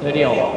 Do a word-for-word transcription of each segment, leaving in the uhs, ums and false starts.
Video.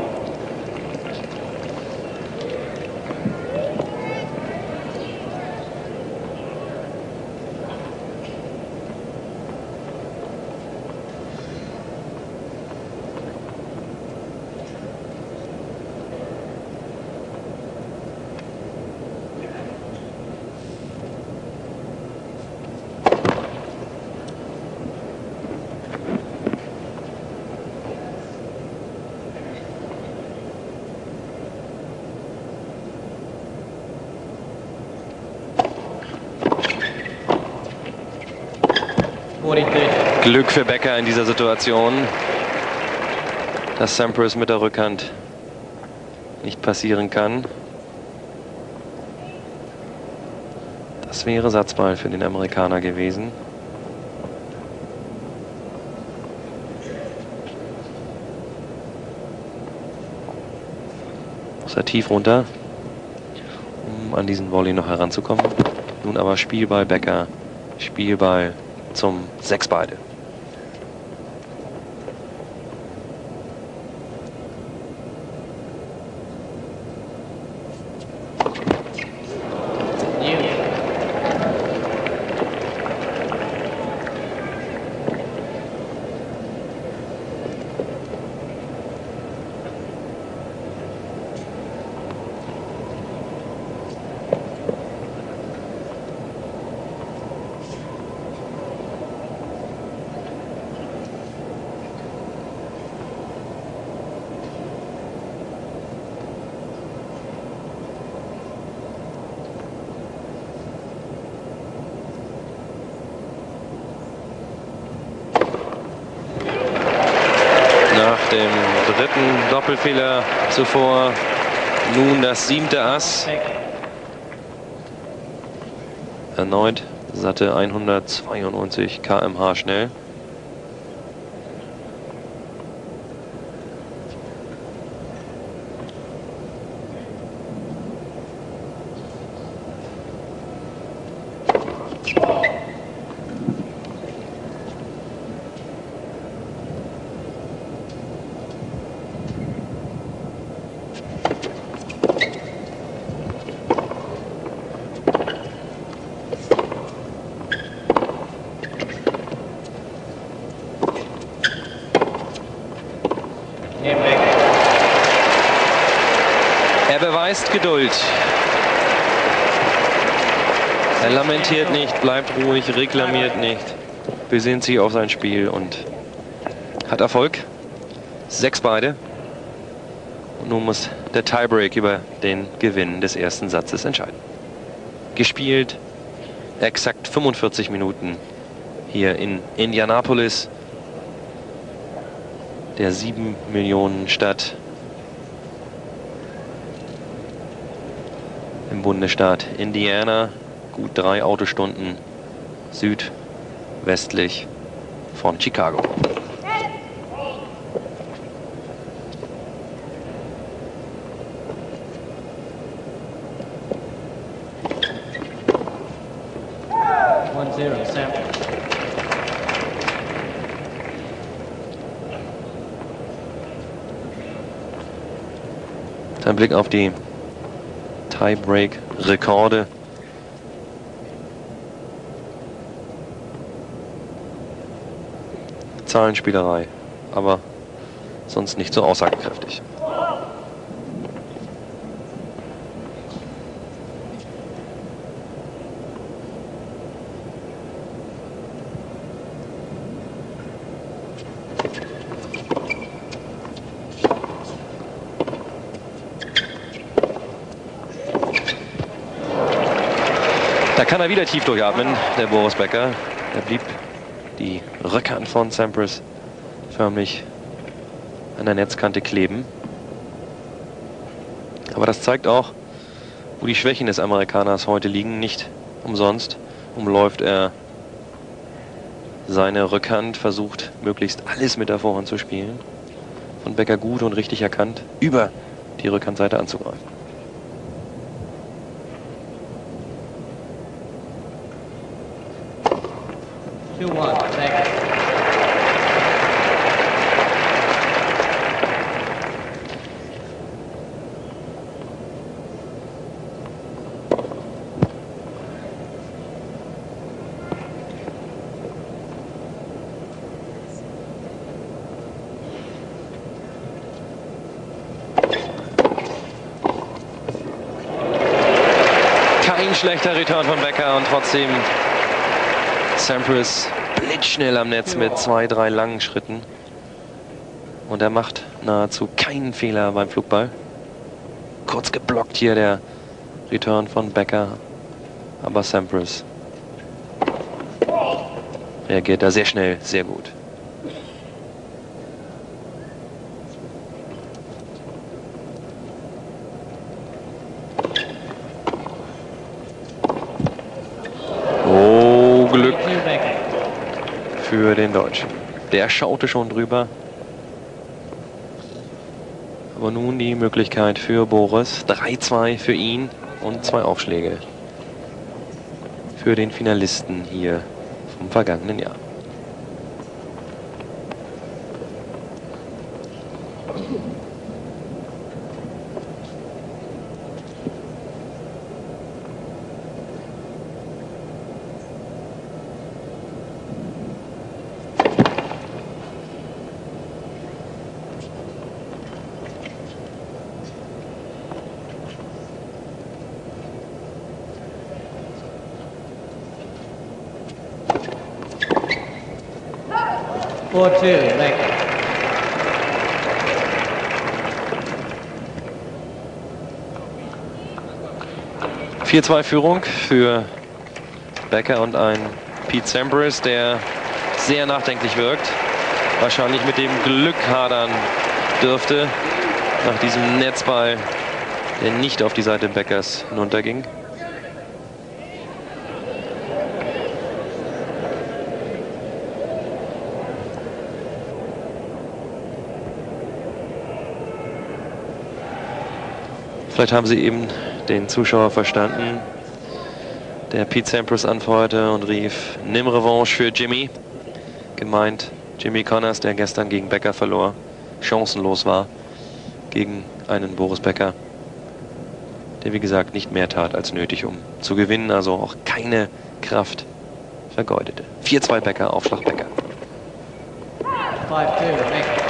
Glück für Becker in dieser Situation, dass Sampras mit der Rückhand nicht passieren kann. Das wäre Satzball für den Amerikaner gewesen. Muss er tief runter, um an diesen Volley noch heranzukommen. Nun aber Spielball Becker, Spielball zum sechs beide. Dem dritten Doppelfehler zuvor nun das siebte Ass. Erneut satte hundertzweiundneunzig Kilometer pro Stunde schnell. Er beweist Geduld. Er lamentiert nicht, bleibt ruhig, reklamiert nicht, besinnt sich auf sein Spiel und hat Erfolg. Sechs beide. Und nun muss der Tiebreak über den Gewinn des ersten Satzes entscheiden. Gespielt exakt fünfundvierzig Minuten hier in Indianapolis, der sieben Millionen Stadt im Bundesstaat Indiana, gut drei Autostunden südwestlich von Chicago. one zero, Sam. Ein Blick auf die Tiebreak-Rekorde. Zahlenspielerei, aber sonst nicht so aussagekräftig. Da kann er wieder tief durchatmen, der Boris Becker. Er blieb die Rückhand von Sampras förmlich an der Netzkante kleben. Aber das zeigt auch, wo die Schwächen des Amerikaners heute liegen. Nicht umsonst umläuft er seine Rückhand, versucht möglichst alles mit der Vorhand zu spielen. Von Becker gut und richtig erkannt, über die Rückhandseite anzugreifen. two one, Becker. schlechter Return von Becker und trotzdem Sampras blitzschnell am Netz mit zwei, drei langen Schritten. Und er macht nahezu keinen Fehler beim Flugball. Kurz geblockt hier der Return von Becker. Aber Sampras reagiert da sehr schnell, sehr gut. Oh, Glück für den Deutschen. Der schaute schon drüber. Aber nun die Möglichkeit für Boris. drei zwei für ihn und zwei Aufschläge für den Finalisten hier vom vergangenen Jahr. four two, Becker. vier zwei Führung für Becker und ein Pete Sampras, der sehr nachdenklich wirkt. Wahrscheinlich mit dem Glück hadern dürfte nach diesem Netzball, der nicht auf die Seite Beckers hinunterging. Vielleicht haben Sie eben den Zuschauer verstanden, der Pete Sampras anfeuerte und rief, nimm Revanche für Jimmy. Gemeint Jimmy Connors, der gestern gegen Becker verlor, chancenlos war gegen einen Boris Becker, der wie gesagt nicht mehr tat als nötig, um zu gewinnen, also auch keine Kraft vergeudete. vier zwei Becker, Aufschlag Becker. five two, Becker.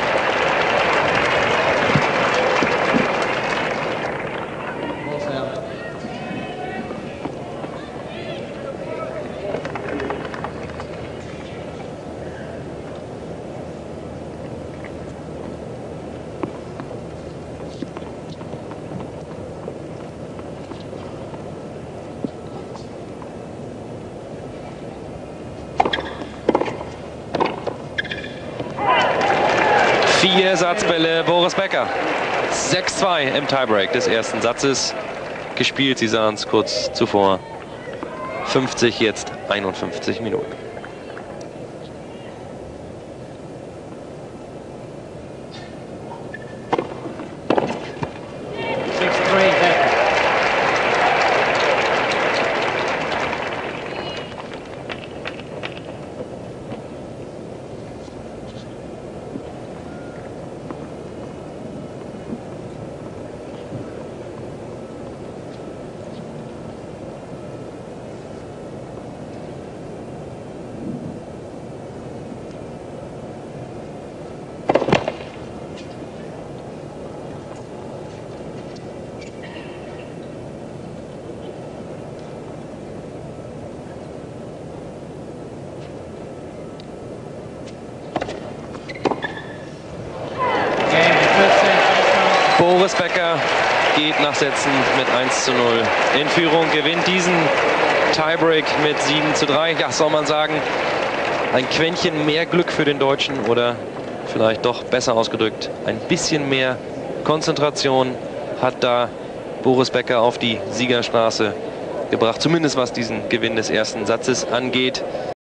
Vier Satzbälle, Boris Becker. sechs zwei im Tiebreak des ersten Satzes gespielt. Sie sahen es kurz zuvor. fünfzig, jetzt einundfünfzig Minuten. six three, Becker. Boris Becker geht nach Sätzen mit eins zu null in Führung, gewinnt diesen Tiebreak mit sieben zu drei. Ja, soll man sagen, ein Quäntchen mehr Glück für den Deutschen oder vielleicht doch besser ausgedrückt, ein bisschen mehr Konzentration hat da Boris Becker auf die Siegerstraße gebracht, zumindest was diesen Gewinn des ersten Satzes angeht.